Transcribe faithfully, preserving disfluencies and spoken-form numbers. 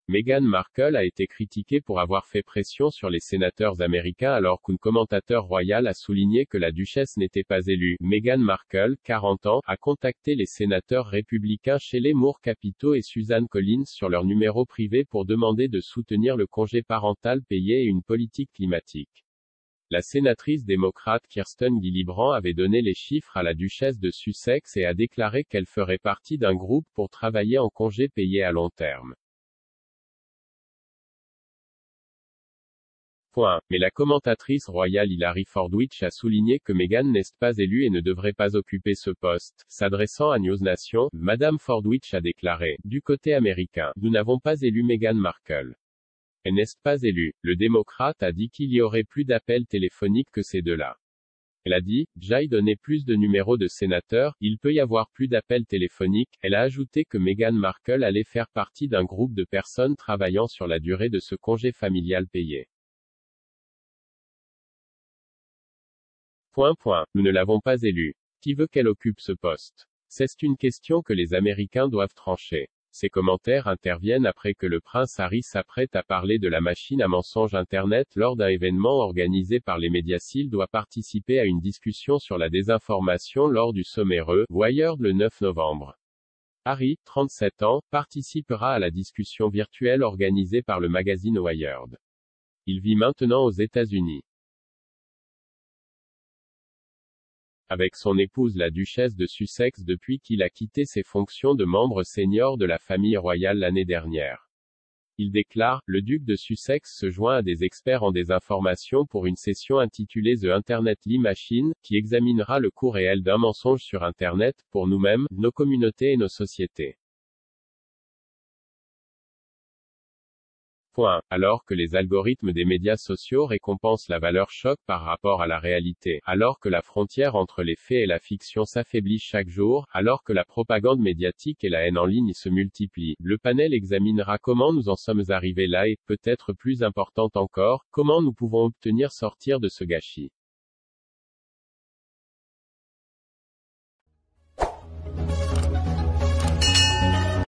Meghan Markle a été critiquée pour avoir fait pression sur les sénateurs américains alors qu'un commentateur royal a souligné que la duchesse n'était pas élue. Meghan Markle, quarante ans, a contacté les sénateurs républicains Shelley Moore Capito et Susan Collins sur leur numéro privé pour demander de soutenir le congé parental payé et une politique climatique. La sénatrice démocrate Kirsten Gillibrand avait donné les chiffres à la duchesse de Sussex et a déclaré qu'elle ferait partie d'un groupe pour travailler en congé payé à long terme. Point. Mais la commentatrice royale Hilary Fordwich a souligné que Meghan n'est pas élue et ne devrait pas occuper ce poste. S'adressant à News Nation, Madame Fordwich a déclaré, du côté américain, nous n'avons pas élu Meghan Markle. Elle n'est pas élue. Le démocrate a dit qu'il y aurait plus d'appels téléphoniques que ces deux-là. Elle a dit, j'aille donner plus de numéros de sénateurs, il peut y avoir plus d'appels téléphoniques. Elle a ajouté que Meghan Markle allait faire partie d'un groupe de personnes travaillant sur la durée de ce congé familial payé. Point, point. Nous ne l'avons pas élue. Qui veut qu'elle occupe ce poste? C'est une question que les Américains doivent trancher. Ces commentaires interviennent après que le prince Harry s'apprête à parler de la machine à mensonges Internet lors d'un événement organisé par les médias. S'il doit participer à une discussion sur la désinformation lors du sommet E U Wired le neuf novembre. Harry, trente-sept ans, participera à la discussion virtuelle organisée par le magazine Wired. Il vit maintenant aux États-Unis. Avec son épouse la duchesse de Sussex depuis qu'il a quitté ses fonctions de membre senior de la famille royale l'année dernière. Il déclare, le duc de Sussex se joint à des experts en désinformation pour une session intitulée The Internet Lie Machine, qui examinera le coût réel d'un mensonge sur Internet, pour nous-mêmes, nos communautés et nos sociétés. Point. Alors que les algorithmes des médias sociaux récompensent la valeur choc par rapport à la réalité, alors que la frontière entre les faits et la fiction s'affaiblit chaque jour, alors que la propagande médiatique et la haine en ligne se multiplient, le panel examinera comment nous en sommes arrivés là et, peut-être plus importante encore, comment nous pouvons obtenir sortir de ce gâchis.